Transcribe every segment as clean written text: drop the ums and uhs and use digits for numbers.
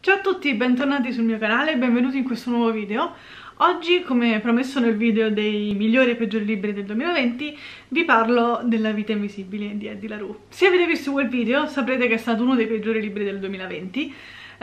Ciao a tutti, bentornati sul mio canale e benvenuti in questo nuovo video. Oggi, come promesso nel video dei migliori e peggiori libri del 2020, vi parlo della vita invisibile di Eddie LaRue. Se avete visto quel video saprete che è stato uno dei peggiori libri del 2020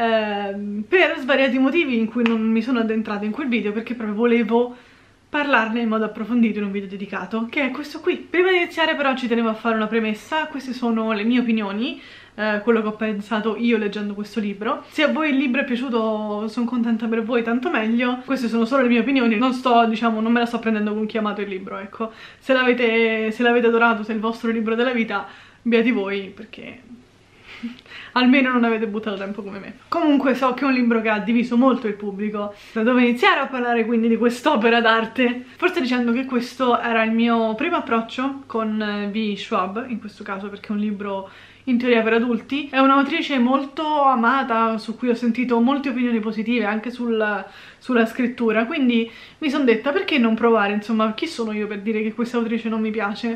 per svariati motivi in cui non mi sono addentrata in quel video, perché proprio volevo parlarne in modo approfondito in un video dedicato, che è questo qui. Prima di iniziare però ci tenevo a fare una premessa. Queste sono le mie opinioni, quello che ho pensato io leggendo questo libro. Se a voi il libro è piaciuto, sono contenta per voi, tanto meglio. Queste sono solo le mie opinioni, non me la sto prendendo con chi ha amato il libro, ecco. Se l'avete adorato, se è il vostro libro della vita, beati voi, perché almeno non avete buttato tempo come me. Comunque so che è un libro che ha diviso molto il pubblico. Da dove iniziare a parlare quindi di quest'opera d'arte? Forse dicendo che questo era il mio primo approccio con V. Schwab, in questo caso, perché è un libro in teoria per adulti. È un'autrice molto amata, su cui ho sentito molte opinioni positive anche sulla scrittura, quindi mi sono detta perché non provare, insomma, chi sono io per dire che questa autrice non mi piace?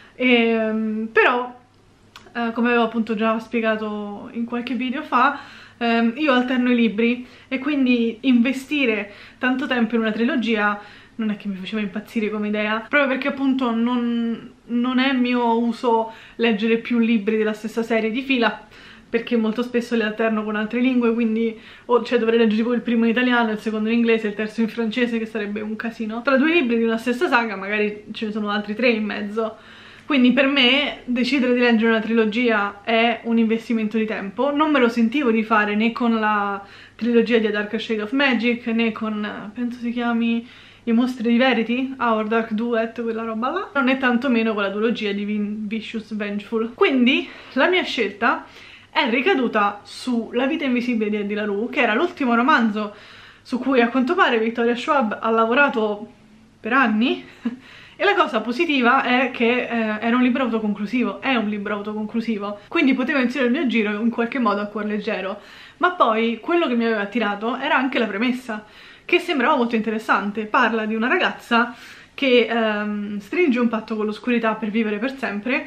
Però come avevo appunto già spiegato in qualche video fa, io alterno i libri e quindi investire tanto tempo in una trilogia non è che mi faceva impazzire come idea, proprio perché appunto non è mio uso leggere più libri della stessa serie di fila, perché molto spesso li alterno con altre lingue, quindi cioè dovrei leggere tipo il primo in italiano, il secondo in inglese, il terzo in francese, che sarebbe un casino. Tra due libri di una stessa saga magari ce ne sono altri tre in mezzo. Quindi per me decidere di leggere una trilogia è un investimento di tempo. Non me lo sentivo di fare né con la trilogia di A Darker Shade of Magic, né con, penso si chiami, I Mostri di Verity, Our Dark Duet, quella roba là, non è tantomeno con la duologia di Vicious Vengeful. Quindi la mia scelta è ricaduta su La vita invisibile di Eddie LaRue, che era l'ultimo romanzo su cui a quanto pare Victoria Schwab ha lavorato per anni. E la cosa positiva è che era un libro autoconclusivo, è un libro autoconclusivo, quindi potevo iniziare il mio giro in qualche modo a cuor leggero. Ma poi quello che mi aveva attirato era anche la premessa, che sembrava molto interessante. Parla di una ragazza che stringe un patto con l'oscurità per vivere per sempre,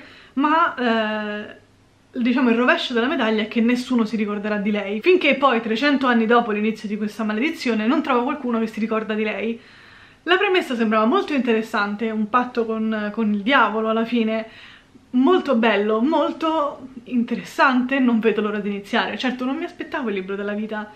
ma diciamo il rovescio della medaglia è che nessuno si ricorderà di lei, finché poi 300 anni dopo l'inizio di questa maledizione non trova qualcuno che si ricorda di lei. La premessa sembrava molto interessante, un patto con il diavolo alla fine, molto bello, molto interessante, non vedo l'ora di iniziare. Certo, non mi aspettavo il libro della vita,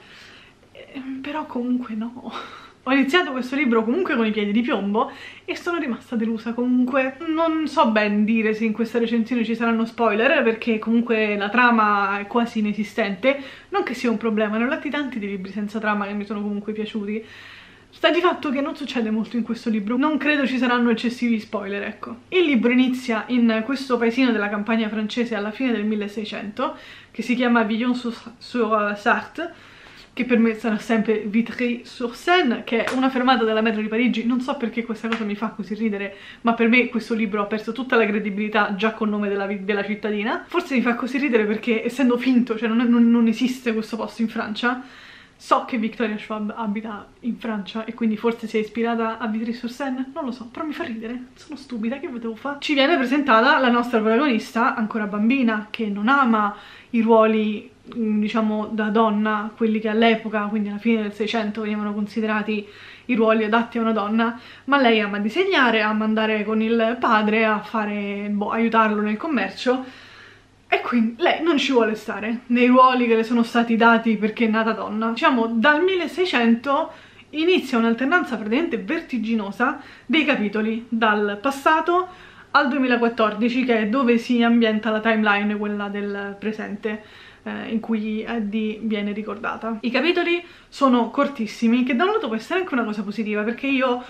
però comunque no. Ho iniziato questo libro comunque con i piedi di piombo e sono rimasta delusa. Comunque non so ben dire se in questa recensione ci saranno spoiler, perché comunque la trama è quasi inesistente. Non che sia un problema, ne ho letti tanti di libri senza trama che mi sono comunque piaciuti. Sta di fatto che non succede molto in questo libro, non credo ci saranno eccessivi spoiler, ecco. Il libro inizia in questo paesino della campagna francese alla fine del 1600, che si chiama Villon-sur-Sarthe, che per me sarà sempre Vitry-sur-Seine, che è una fermata della metro di Parigi. Non so perché questa cosa mi fa così ridere, ma per me questo libro ha perso tutta la credibilità già col nome della cittadina. Forse mi fa così ridere perché, essendo finto, cioè non esiste questo posto in Francia. So che Victoria Schwab abita in Francia e quindi forse si è ispirata a Vitry-sur-Seine, non lo so, però mi fa ridere, sono stupida, che potevo fare? Ci viene presentata la nostra protagonista, ancora bambina, che non ama i ruoli, diciamo, da donna, quelli che all'epoca, quindi alla fine del 600, venivano considerati i ruoli adatti a una donna, ma lei ama disegnare, ama andare con il padre a fare, aiutarlo nel commercio. E quindi lei non ci vuole stare nei ruoli che le sono stati dati perché è nata donna. Diciamo, dal 1600 inizia un'alternanza praticamente vertiginosa dei capitoli, dal passato al 2014, che è dove si ambienta la timeline, quella del presente, in cui Eddie viene ricordata. I capitoli sono cortissimi, che da un lato può essere anche una cosa positiva, perché io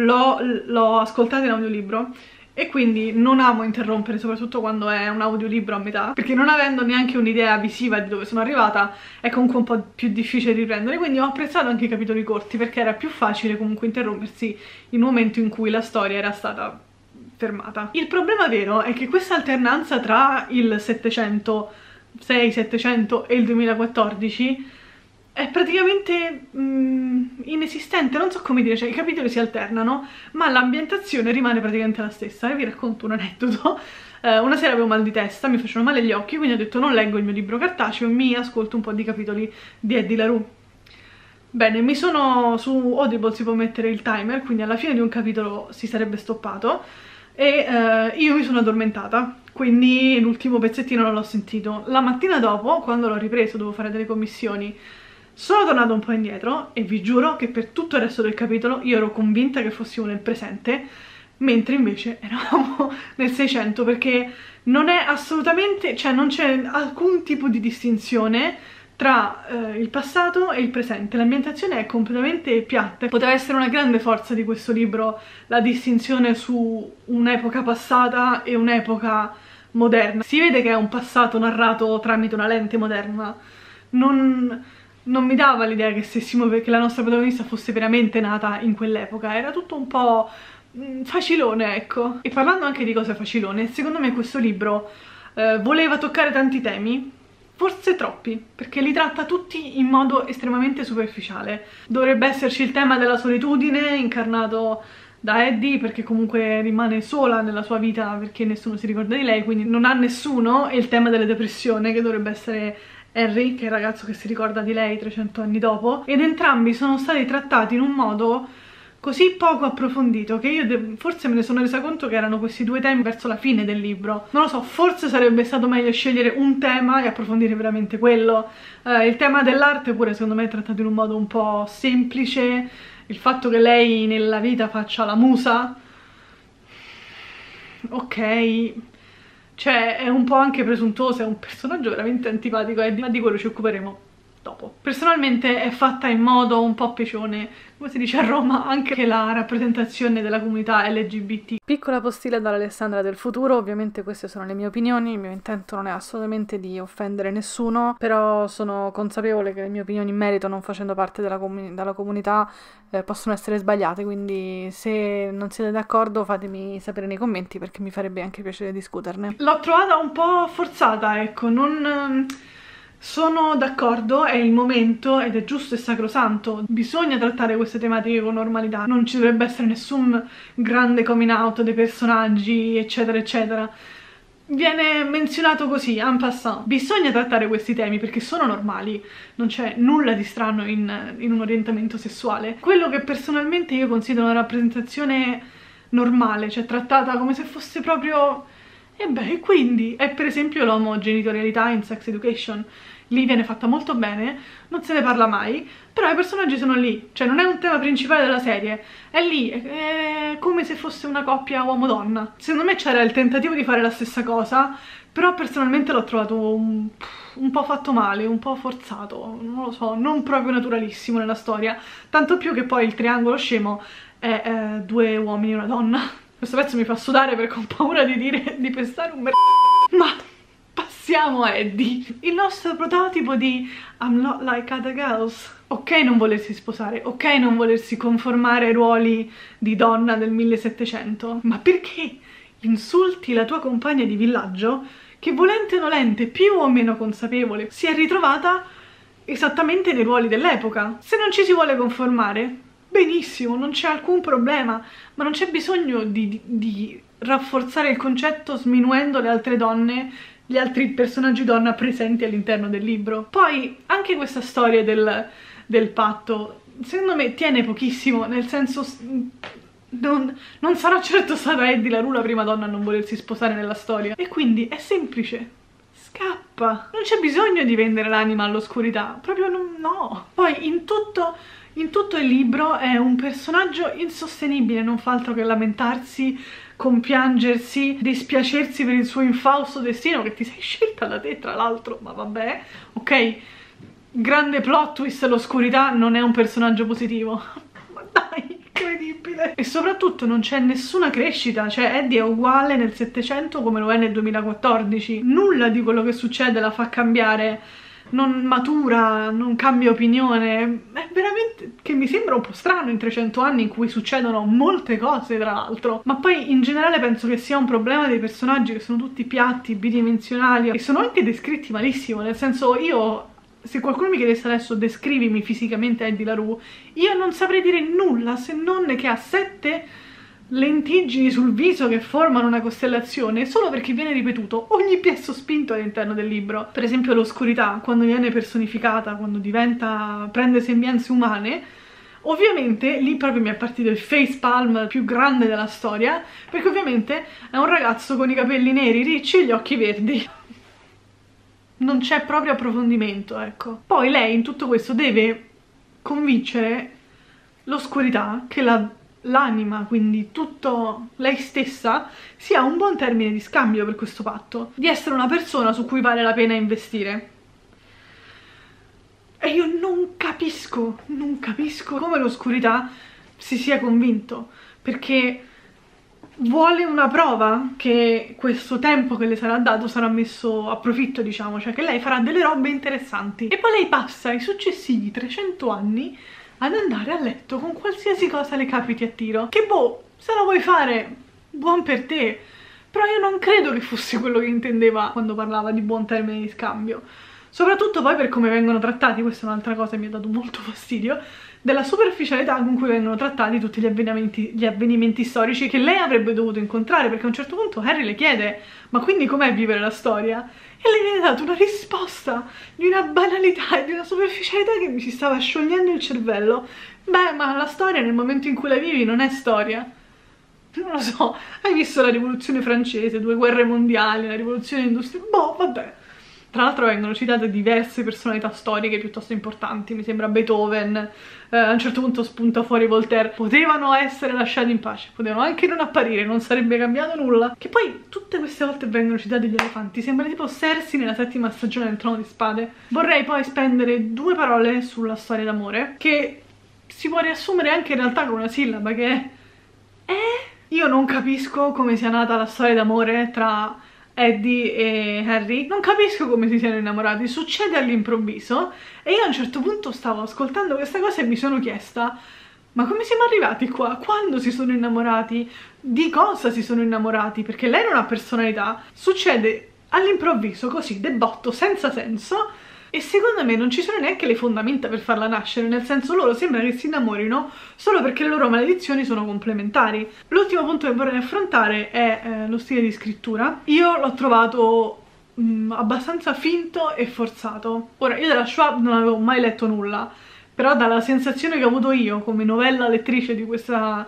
l'ho ascoltato in audiolibro e quindi non amo interrompere, soprattutto quando è un audiolibro a metà, perché non avendo neanche un'idea visiva di dove sono arrivata è comunque un po' più difficile riprendere. Quindi ho apprezzato anche i capitoli corti, perché era più facile comunque interrompersi in un momento in cui la storia era stata fermata. Il problema vero è che questa alternanza tra il 700 e il 2014 è praticamente inesistente, non so come dire, cioè i capitoli si alternano ma l'ambientazione rimane praticamente la stessa. E vi racconto un aneddoto. una sera avevo mal di testa, mi facevano male gli occhi, quindi ho detto non leggo il mio libro cartaceo, mi ascolto un po' di capitoli di Eddie LaRue. Bene, su Audible si può mettere il timer, quindi alla fine di un capitolo si sarebbe stoppato e io mi sono addormentata, quindi l'ultimo pezzettino non l'ho sentito. La mattina dopo, quando l'ho ripreso, dovevo fare delle commissioni, sono tornata un po' indietro e vi giuro che per tutto il resto del capitolo io ero convinta che fossimo nel presente, mentre invece eravamo nel 600, perché non è assolutamente, cioè non c'è alcun tipo di distinzione tra il passato e il presente. L'ambientazione è completamente piatta. Poteva essere una grande forza di questo libro la distinzione su un'epoca passata e un'epoca moderna. Si vede che è un passato narrato tramite una lente moderna. Non mi dava l'idea che che la nostra protagonista fosse veramente nata in quell'epoca. Era tutto un po' facilone, ecco. E parlando anche di cose facilone, secondo me questo libro voleva toccare tanti temi, forse troppi, perché li tratta tutti in modo estremamente superficiale. Dovrebbe esserci il tema della solitudine, incarnato da Eddie, perché comunque rimane sola nella sua vita perché nessuno si ricorda di lei, quindi non ha nessuno, e il tema della depressione, che dovrebbe essere Harry, che è il ragazzo che si ricorda di lei 300 anni dopo, ed entrambi sono stati trattati in un modo così poco approfondito che io forse me ne sono resa conto che erano questi due temi verso la fine del libro. Non lo so, forse sarebbe stato meglio scegliere un tema e approfondire veramente quello. Il tema dell'arte pure secondo me è trattato in un modo un po' semplice, il fatto che lei nella vita faccia la musa, ok, cioè è un po' anche presuntuosa, è un personaggio veramente antipatico, ma di quello ci occuperemo dopo. Personalmente è fatta in modo un po' pecione, come si dice a Roma, anche la rappresentazione della comunità LGBT. Piccola postilla dall'Alessandra del futuro, ovviamente queste sono le mie opinioni, il mio intento non è assolutamente di offendere nessuno, però sono consapevole che le mie opinioni in merito, non facendo parte della comunità, possono essere sbagliate, quindi se non siete d'accordo fatemi sapere nei commenti, perché mi farebbe anche piacere discuterne. L'ho trovata un po' forzata, ecco, non... Sono d'accordo, è il momento ed è giusto e sacrosanto, bisogna trattare queste tematiche con normalità, non ci dovrebbe essere nessun grande coming out dei personaggi, eccetera eccetera. Viene menzionato così, en passant. Bisogna trattare questi temi perché sono normali, non c'è nulla di strano in un orientamento sessuale. Quello che personalmente io considero una rappresentazione normale, cioè trattata come se fosse proprio... E beh, quindi è per esempio l'omogenitorialità in Sex Education. Lì viene fatta molto bene, non se ne parla mai, però i personaggi sono lì, cioè non è un tema principale della serie, è lì, è come se fosse una coppia uomo-donna. Secondo me c'era il tentativo di fare la stessa cosa, però personalmente l'ho trovato un po' fatto male, un po' forzato, non lo so, non proprio naturalissimo nella storia, tanto più che poi il triangolo scemo è due uomini e una donna. Questo pezzo mi fa sudare perché ho paura di pestare un ma passiamo a Eddie, il nostro prototipo di I'm not like other girls. Ok non volersi sposare, ok non volersi conformare ai ruoli di donna del 1700, ma perché insulti la tua compagna di villaggio che, volente o nolente, più o meno consapevole, si è ritrovata esattamente nei ruoli dell'epoca? Se non ci si vuole conformare, benissimo, non c'è alcun problema, ma non c'è bisogno di rafforzare il concetto sminuendo le altre donne, gli altri personaggi donna presenti all'interno del libro. Poi anche questa storia del patto, secondo me tiene pochissimo, nel senso non sarà certo stata Eddie LaRue la prima donna a non volersi sposare nella storia, e quindi è semplice. Scappa, non c'è bisogno di vendere l'anima all'oscurità, proprio no. Poi in tutto il libro è un personaggio insostenibile, non fa altro che lamentarsi, compiangersi, dispiacersi per il suo infausto destino che ti sei scelta da te, tra l'altro, ma vabbè, ok? Grande plot twist, l'oscurità non è un personaggio positivo, ma dai, incredibile! E soprattutto non c'è nessuna crescita, cioè Eddie è uguale nel 700 come lo è nel 2014, nulla di quello che succede la fa cambiare, non matura, non cambia opinione. È veramente che mi sembra un po' strano in 300 anni in cui succedono molte cose, tra l'altro. Ma poi in generale penso che sia un problema dei personaggi, che sono tutti piatti, bidimensionali e sono anche descritti malissimo, nel senso, io, se qualcuno mi chiedesse adesso descrivimi fisicamente Eddie LaRue, io non saprei dire nulla se non che ha 7 lentiggini sul viso che formano una costellazione solo perché viene ripetuto ogni piezo spinto all'interno del libro. Per esempio l'oscurità, quando viene personificata, quando prende sembianze umane, ovviamente lì proprio mi è partito il facepalm più grande della storia, perché ovviamente è un ragazzo con i capelli neri, ricci e gli occhi verdi. Non c'è proprio approfondimento, ecco. Poi lei in tutto questo deve convincere l'oscurità che l'anima, quindi tutto lei stessa, sia un buon termine di scambio per questo patto, di essere una persona su cui vale la pena investire. E io non capisco come l'oscurità si sia convinto, perché vuole una prova che questo tempo che le sarà dato sarà messo a profitto, diciamo, cioè che lei farà delle robe interessanti. E poi lei passa i successivi 300 anni ad andare a letto con qualsiasi cosa le capiti a tiro. Che boh, se lo vuoi fare, buon per te. Però io non credo che fosse quello che intendeva quando parlava di buon termine di scambio. Soprattutto poi per come vengono trattati, questa è un'altra cosa che mi ha dato molto fastidio, della superficialità con cui vengono trattati tutti gli avvenimenti storici che lei avrebbe dovuto incontrare, perché a un certo punto Harry le chiede ma quindi com'è vivere la storia? E le viene data una risposta di una banalità e di una superficialità che mi si stava sciogliendo il cervello. Beh, ma la storia nel momento in cui la vivi non è storia. Non lo so, hai visto la rivoluzione francese, 2 guerre mondiali, la rivoluzione industriale, boh, vabbè. Tra l'altro vengono citate diverse personalità storiche piuttosto importanti, mi sembra Beethoven, a un certo punto spunta fuori Voltaire. Potevano essere lasciati in pace, potevano anche non apparire, non sarebbe cambiato nulla. Che poi tutte queste volte vengono citati gli elefanti, sembra tipo Cersei nella 7ª stagione del Trono di Spade. Vorrei poi spendere 2 parole sulla storia d'amore, che si può riassumere anche in realtà con una sillaba, che è... Io non capisco come sia nata la storia d'amore tra Eddie e Harry, non capisco come si siano innamorati, succede all'improvviso e io a un certo punto stavo ascoltando questa cosa e mi sono chiesta ma come siamo arrivati qua? Quando si sono innamorati? Di cosa si sono innamorati? Perché lei non ha personalità, succede all'improvviso così, de botto, senza senso. E secondo me non ci sono neanche le fondamenta per farla nascere, nel senso loro sembra che si innamorino solo perché le loro maledizioni sono complementari. L'ultimo punto che vorrei affrontare è lo stile di scrittura. Io l'ho trovato abbastanza finto e forzato. Ora, io della Schwab non avevo mai letto nulla, però dalla sensazione che ho avuto io come novella lettrice di questa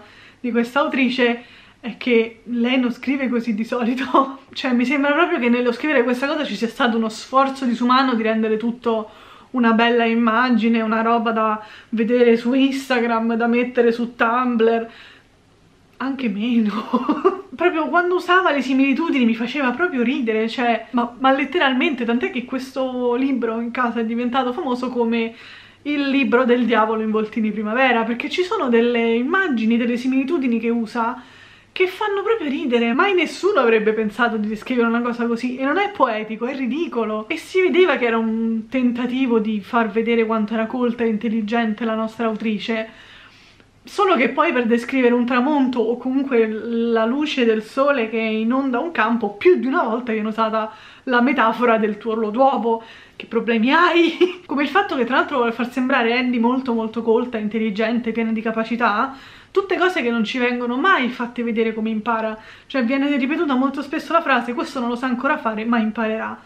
autrice è che lei non scrive così di solito. Cioè mi sembra proprio che nello scrivere questa cosa ci sia stato uno sforzo disumano di rendere tutto una bella immagine, una roba da vedere su Instagram, da mettere su Tumblr, anche meno. Proprio quando usava le similitudini mi faceva proprio ridere, cioè ma letteralmente, tant'è che questo libro in casa è diventato famoso come il libro del diavolo in voltini primavera, perché ci sono delle immagini, delle similitudini che usa che fanno proprio ridere. Mai nessuno avrebbe pensato di descrivere una cosa così, e non è poetico, è ridicolo. E si vedeva che era un tentativo di far vedere quanto era colta e intelligente la nostra autrice, solo che poi per descrivere un tramonto o comunque la luce del sole che inonda un campo, più di una volta viene usata la metafora del tuorlo d'uovo. Che problemi hai? Come il fatto che tra l'altro vuole far sembrare Andy molto molto colta, intelligente, piena di capacità. Tutte cose che non ci vengono mai fatte vedere come impara. Cioè viene ripetuta molto spesso la frase questo non lo sa ancora fare ma imparerà.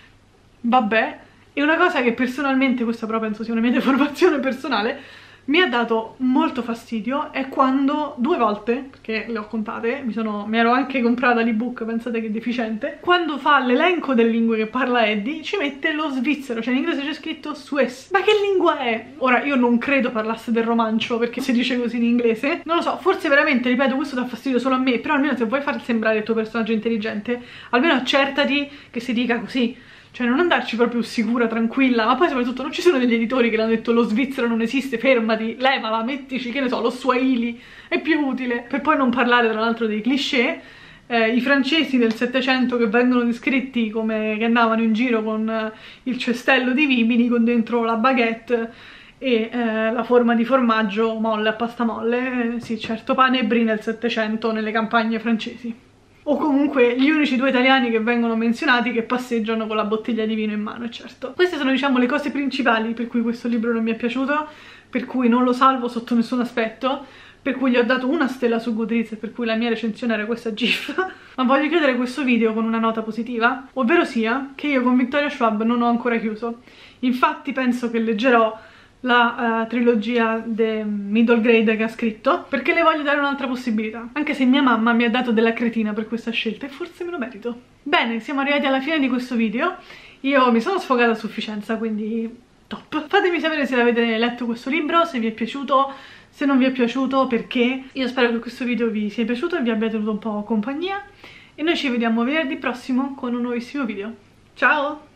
Vabbè. E una cosa che personalmente, questa però penso sia una mia deformazione personale, mi ha dato molto fastidio è quando 2 volte, perché le ho contate, mi ero anche comprata l'ebook, pensate che deficiente, quando fa l'elenco delle lingue che parla Eddie ci mette lo svizzero, cioè in inglese c'è scritto Swiss. Ma che lingua è? Ora io non credo parlasse del romancio perché si dice così in inglese, non lo so, forse veramente, ripeto, questo dà fastidio solo a me, però almeno se vuoi far sembrare il tuo personaggio intelligente, almeno accertati che si dica così. Cioè non andarci proprio sicura, tranquilla, ma poi soprattutto non ci sono degli editori che le hanno detto lo svizzero non esiste, fermati, levala, mettici, che ne so, lo swahili, è più utile. Per poi non parlare tra l'altro dei cliché, i francesi del 700 che vengono descritti come che andavano in giro con il cestello di vimini con dentro la baguette e la forma di formaggio molle a pasta molle, sì certo, pane e brie nel 700 nelle campagne francesi. O comunque gli unici 2 italiani che vengono menzionati che passeggiano con la bottiglia di vino in mano, certo. Queste sono, diciamo, le cose principali per cui questo libro non mi è piaciuto, per cui non lo salvo sotto nessun aspetto, per cui gli ho dato una stella su Goodreads e per cui la mia recensione era questa GIF, ma voglio chiudere questo video con una nota positiva, ovvero sia che io con Victoria Schwab non ho ancora chiuso. Infatti penso che leggerò la trilogia The Middle Grade che ha scritto, perché le voglio dare un'altra possibilità, anche se mia mamma mi ha dato della cretina per questa scelta e forse me lo merito. Bene, siamo arrivati alla fine di questo video, io mi sono sfogata a sufficienza, quindi top. Fatemi sapere se avete letto questo libro, se vi è piaciuto, se non vi è piaciuto, perché. Io spero che questo video vi sia piaciuto e vi abbia tenuto un po' compagnia e noi ci vediamo venerdì prossimo con un nuovissimo video. Ciao!